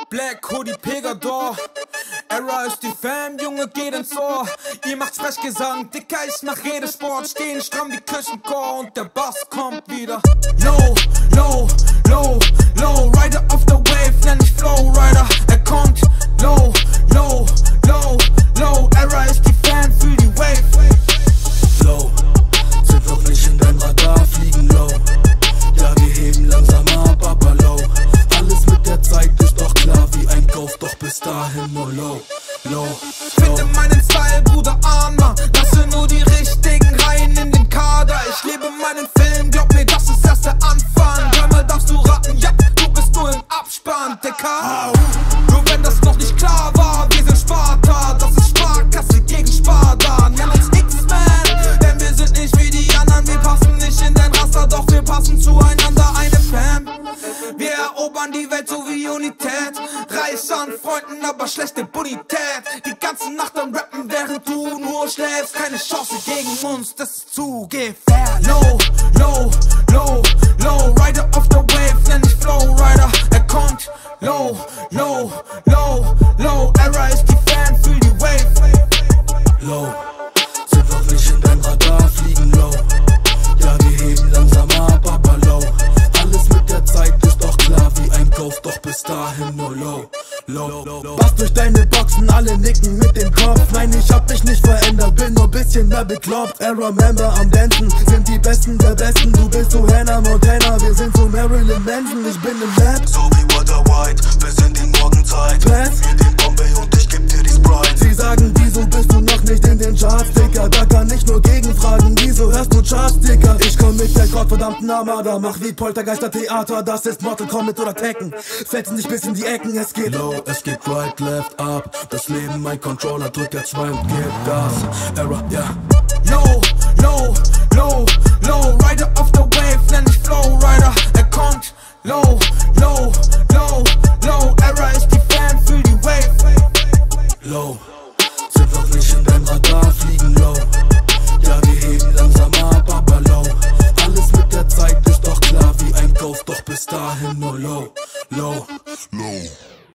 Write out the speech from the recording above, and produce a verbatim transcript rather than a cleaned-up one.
Black Hoodie Pegador. Era ist die Fam, Junge, geht ins Ohr. Ihr macht Sprechgesang, Dicker, ich mach Redesport. Stehen stramm wie Kirchenchor und der Bass kommt wieder. Low, low, low, low, Rider of the Wave, nenn ich Flowrider. Er kommt, low, low, low, low. Era ist die Fam, fühl die Wave. Low, sind noch nicht in dein Radar, fliegen low. Ja, wir heben langsam ab, aber low. Alles mit der Zeit ist doch klar wie ein Ghost, doch bis dahin nur low, low. Finde meinen Style, Bruder Armer. Lasse nur die richtigen Reihen in den Kader. Ich lebe meinen Film, glaub mir, das ist erst der Anfang. Dreimal darfst du raten, ja, du bist nur im Abspann, Dicker. Nur wenn das noch nicht klar war, wir sind Sparta. Das ist Sparkasse gegen Sparda. Nenn uns X-Men, denn wir sind nicht wie die anderen. Wir passen nicht in dein Raster, doch wir passen zueinander. Eine Fam, wir erobern die Welt so wie Unität. Reich an Freunden, aber schlechte Bonität. Die ganze Nacht am Rappen, während du nur schläfst. Keine Chance gegen uns, das ist zu gefährlich. Low, low, low, low, Rider of the Wave, nenn ich Flowrider. Er kommt, low, low, low, low. Era ist die Fan, fühl die Wave. Low, sind noch nicht in dein Radar, fliegen low. Ja, wir heben langsam ab, aber low. Alles mit der Zeit ist doch klar wie ein Ghost, doch bis dahin nur low, low, low, low. Pass durch deine Boxen, alle nicken mit dem Kopf. Nein, ich hab mich nicht verändert, bin nur bisschen mehr bekloppt. Era Member am Dancen, sind die Besten der Besten. Du bist so Hannah Montana, wir sind so Marilyn Manson. Ich bin im Lab, so wie Walter White, bis in die Morgenzeit. Pass mir den Bombay und ich geb dir die Sprite. Sie sagen, wieso bist du noch nicht in den Charts, Dicker? Da kann ich nur gegenfragen, wieso hörst du Charts, Dicker? Ich komm mit der gottverdammten Armada, mach wie Poltergeister Theater. Das ist Mortal Kombat oder Tekken, setzen dich bis in die Ecken, es geht low, es geht right, left, up. Das Leben, mein Controller, drück jetzt zwei und gib Gas. Era, ja. Yeah. Low, low, low, low, Rider of the Wave, nenn ich Flowrider. Er kommt, low, low, low, low. Era ist die Fan, fühl die Wave. Low, sind noch nicht in dein Radar, fliegen low. Ja, wir heben langsam ab, aber low. Alles mit der Zeit ist doch klar wie ein Ghost, doch bis dahin nur low, low.